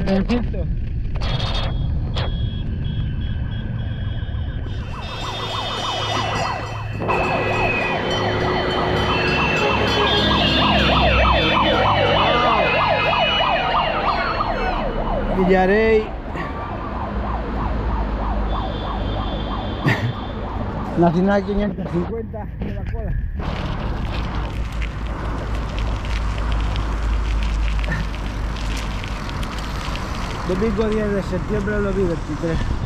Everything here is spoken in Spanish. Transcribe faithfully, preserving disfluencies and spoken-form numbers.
Perfecto. Villarey. Nacional quinientos cincuenta de la cola. Domingo diez de septiembre de dos mil veintitrés.